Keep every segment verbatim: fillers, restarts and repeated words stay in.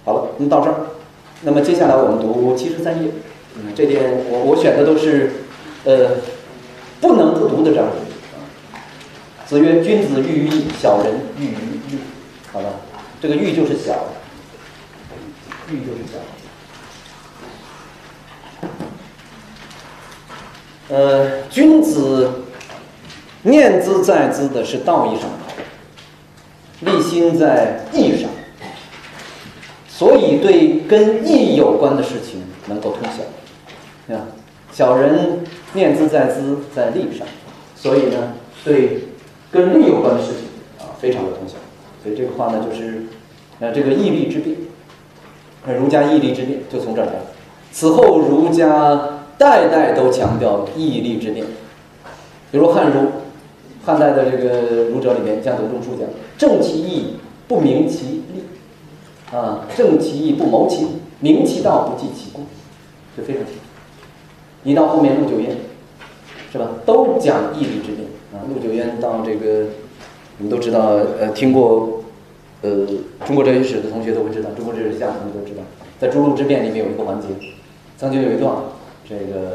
好了，那到这儿，那么接下来我们读七十三页。嗯，这点我我选的都是，呃，不能不读的章节。子曰：“君子喻于义，小人喻于利。”好了，这个喻就是小，喻就是小。呃，君子念兹在兹的是道义上考，立心在义上，所以对跟义有关的事情能够通晓。啊，小人念兹在兹在利上，所以呢，对跟利有关的事情啊，非常的通晓。所以这个话呢，就是呃这个义利之辩，儒家义利之辩就从这儿来了。此后儒家代代都强调义利之辩，比如汉儒，汉代的这个儒者里面，像董仲舒讲：“正其义，不明其利，啊，正其义，不谋其利，明其道，不计其过。”就非常清楚。你到后面陆九渊，是吧？都讲义利之辩啊。陆九渊到这个，你们都知道，呃，听过，呃，中国哲学史的同学都会知道，中国哲学家同学都知道，在诸路之辩里面有一个环节，曾经有一段。这个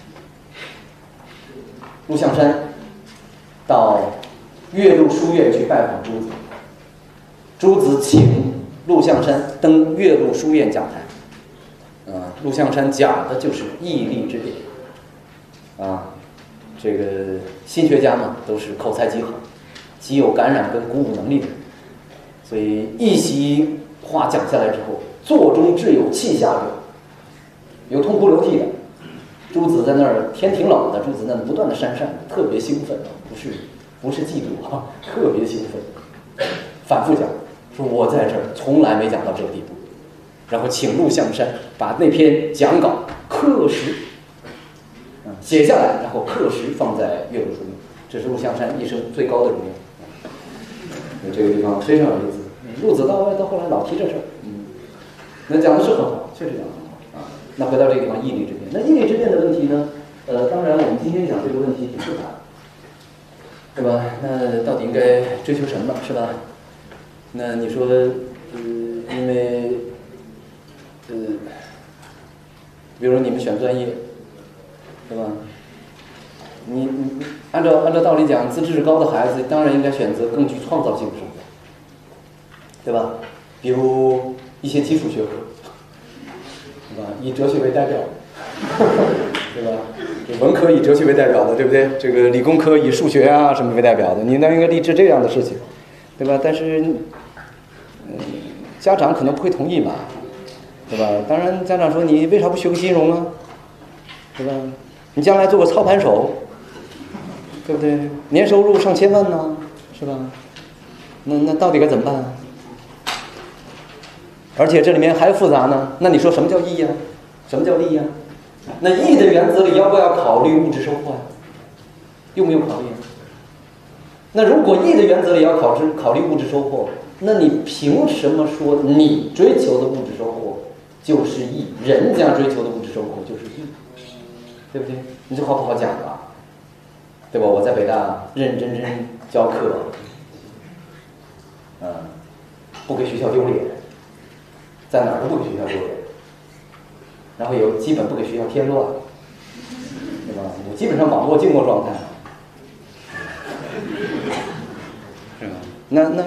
陆象山到岳麓书院去拜访朱子，朱子请陆象山登岳麓书院讲坛，啊，陆象山讲的就是义利之辩，啊，这个新学家嘛都是口才极好，极有感染跟鼓舞能力的，所以一席话讲下来之后，座中至有泣下流，有痛哭流涕的。朱子在那儿，天挺冷的，朱子在那不断的扇扇，特别兴奋，不是不是嫉妒啊，特别兴奋，反复讲，说我在这儿从来没讲到这个地步，然后请陆象山把那篇讲稿刻实，嗯，写下来，然后刻实放在岳麓书院，这是陆象山一生最高的荣耀。这个地方非常有意思，陆子到到后来老提这事儿，嗯，那讲的是很好，确实讲的。那回到这个地方，义利之辩。那义利之辩的问题呢？呃，当然我们今天讲这个问题挺复杂，对吧？那到底应该追求什么，是吧？那你说，呃，因为，呃，比如说你们选专业，对吧？你你按照按照道理讲，资质高的孩子当然应该选择更具创造性的生活，对吧？比如一些基础学科。对吧？以哲学为代表，对吧？文科以哲学为代表的，对不对？这个理工科以数学啊什么为代表的，你那应该立志这样的事情，对吧？但是，嗯，家长可能不会同意嘛，对吧？当然，家长说你为啥不学个金融啊？对吧？你将来做个操盘手，对不对？年收入上千万呢，是吧？那那到底该怎么办啊？而且这里面还复杂呢，那你说什么叫义呀？什么叫利呀？那义的原则里要不要考虑物质收获呀？用不用考虑呀？那如果义的原则里要考虑考虑物质收获，那你凭什么说你追求的物质收获就是义，人家追求的物质收获就是义，对不对？你这好不好讲吧？对吧？我在北大认认真真教课，嗯，不给学校丢脸。在哪儿都不给学校丢脸，然后有基本不给学校添乱，对吧？我基本上网络静默状态，是吧？那那，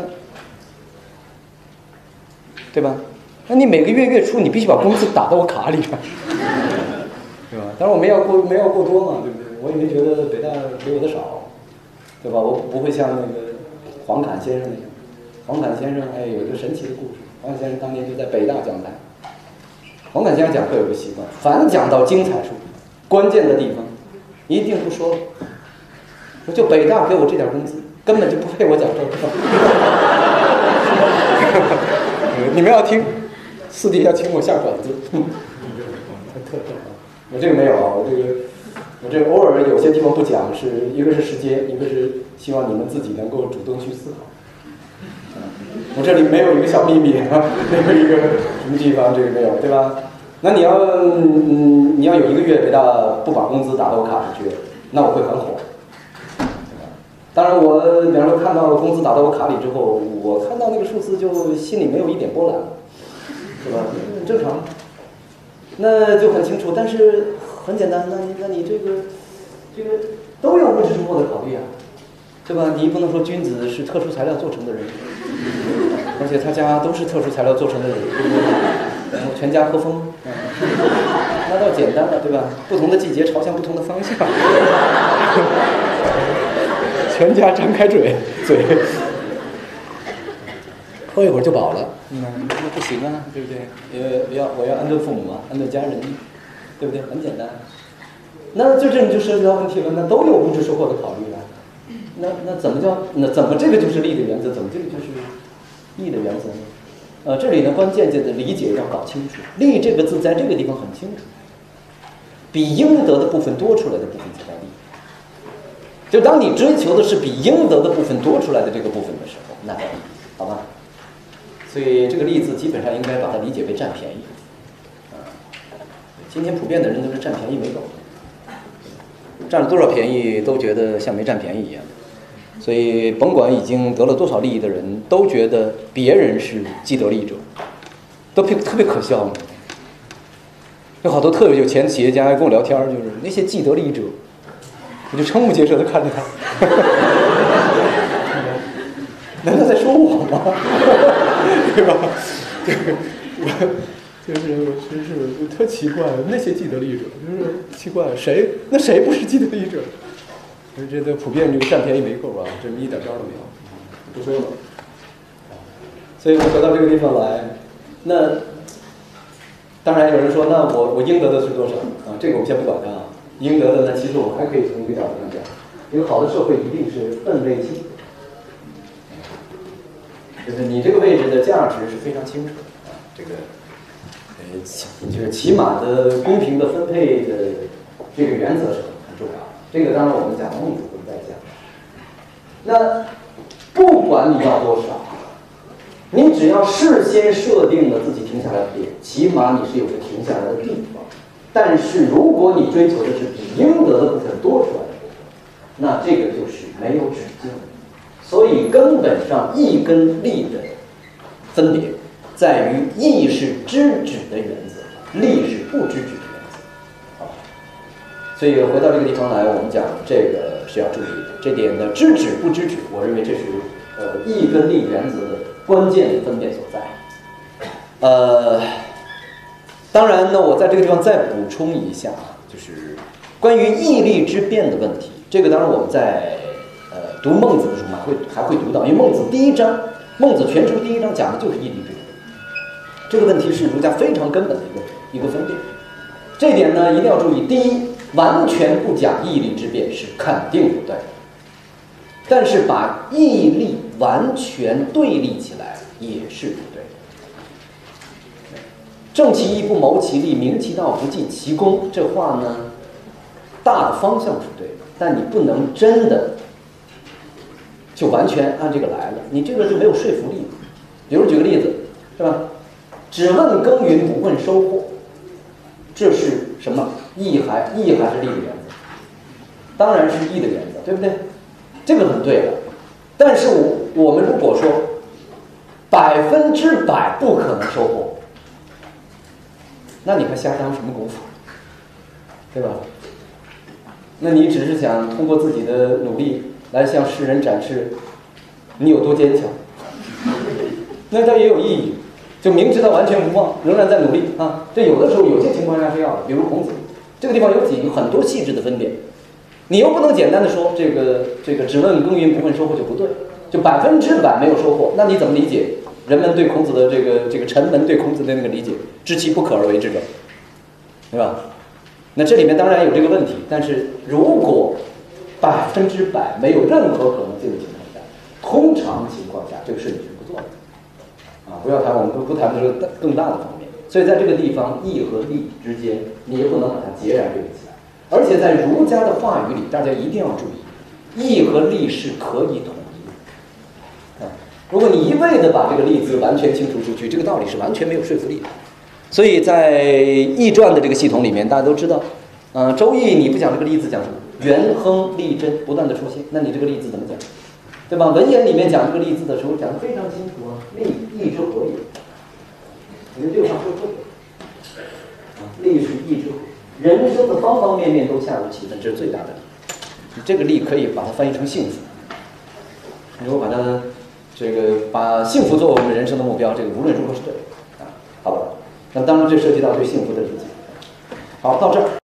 对吧？那你每个月月初你必须把工资打到我卡里边，对吧？当然我没要过没要过多嘛，对不对？我也没觉得北大给我的少，对吧？我不会像那个黄侃先生那样，黄侃先生哎有一个神奇的故事。黄侃先生当年就在北大讲台。黄侃先生讲课有个习惯，凡讲到精彩处、关键的地方，一定不说了。说就北大给我这点工资，根本就不配我讲这个。你们要听，私底下请我下馆子。特特啊！我这个没有啊，我这个我这个偶尔有些地方不讲，是一个是时间，一个是希望你们自己能够主动去思考。我这里没有一个小秘密啊，没有一个什么地方这个没有，对吧？那你要嗯，你要有一个月北大不把工资打到我卡上去，那我会很火，对吧？当然我比方说看到工资打到我卡里之后，我看到那个数字就心里没有一点波澜，对吧？ 很正常，那就很清楚。但是很简单，那你那你这个这个都有物质生活的考虑啊，对吧？你不能说君子是特殊材料做成的人，而且他家都是特殊材料做成的人，然后全家喝风，那倒简单了，对吧？不同的季节朝向不同的方向，全家张开嘴嘴。喝一会儿就饱了，嗯，那不行啊，对不对？呃，要我要安顿父母啊，安顿家人，对不对？很简单。那就这你就涉及到问题了，那都有物质收获的考虑啊。那那怎么叫那怎么这个就是利的原则？怎么这个就是义的原则呢？呃，这里呢关键的理解要搞清楚，利这个字在这个地方很清楚，比应得的部分多出来的部分才叫利。就当你追求的是比应得的部分多出来的这个部分的时候，那叫利，好吧？所以这个利字基本上应该把它理解为占便宜，啊，今天普遍的人都是占便宜没够，占了多少便宜都觉得像没占便宜一样，所以甭管已经得了多少利益的人，都觉得别人是既得利益者，都特别可笑。有好多特别有钱的企业家跟我聊天，就是那些既得利益者，我就瞠目结舌地看着他。难道在说我吗？对吧？这个我就是我真是我特奇怪，那些既得利益者就是奇怪，谁那谁不是既得利益者？我觉得普遍这个占便宜没够啊，这一点招都没有，不说了。所以我回到这个地方来，那当然有人说，那我我应得的是多少啊？这个我们先不管它啊。应得的呢，其实我们还可以从一个角度上讲，一个好的社会一定是分类清楚。就是你这个位置的价值是非常清楚的啊，这个呃，就是起码的公平的分配的这个原则是很重要的。这个当然我们讲孟子会再讲。那不管你要多少，你只要事先设定了自己停下来的点，起码你是有个停下来的地方。但是如果你追求的是比应得的部分多出来的部分，那这个就是没有止境的。所以根本上义跟利的分别在于义是知止的原则，利是不知止的原则。好，所以回到这个地方来，我们讲这个是要注意的，这点的知止不知止，我认为这是呃义跟利原则的关键的分辨所在。呃，当然呢，我在这个地方再补充一下，就是关于义利之辩的问题。这个当然我们在呃读孟子的时候还会还会读到，因为孟子第一章，孟子全书第一章讲的就是义利之辩。这个问题是儒家非常根本的一个一个分辨。这一点呢一定要注意，第一，完全不讲义利之辩是肯定不对，但是把义利完全对立起来也是不对。正其义不谋其利，明其道不计其功，这话呢大的方向是对的，但你不能真的就完全按这个来了，你这个就没有说服力。比如举个例子，是吧？只问耕耘不问收获，这是什么？义还义还是利的原则？当然是义的原则，对不对？这个很对了。但是我我们如果说百分之百不可能收获，那你还瞎当什么功夫，对吧？那你只是想通过自己的努力来向世人展示你有多坚强，那它也有意义。就明知道完全无望，仍然在努力啊！这有的时候有些情况下是要的，比如孔子，这个地方有几很多细致的分辨，你又不能简单的说这个这个只问耕耘不问收获就不对，就百分之百没有收获，那你怎么理解人们对孔子的这个这个臣们对孔子的那个理解？知其不可而为之者，对吧？那这里面当然有这个问题，但是如果百分之百没有任何可能性的情况下，通常情况下这个事情是不做的。啊，不要谈，我们不不谈这个更大的方面。所以在这个地方，义和利之间，你也不能把它截然对比起来。而且在儒家的话语里，大家一定要注意，义和利是可以统一的。啊，如果你一味的把这个利字完全清除出去，这个道理是完全没有说服力的。所以在易传的这个系统里面，大家都知道，呃，周易你不讲这个利字，讲什么？元亨利贞不断的出现，那你这个利字怎么讲？对吧？文言里面讲这个利字的时候，讲得非常清楚啊，利益之和也。你们这个话说对， 啊，利是益智慧，人生的方方面面都恰如其分，这是最大的利。这个利可以把它翻译成幸福。如果把它这个把幸福作为我们人生的目标，这个无论如何是对的啊。好吧，那当然这涉及到对幸福的理解。好，到这儿。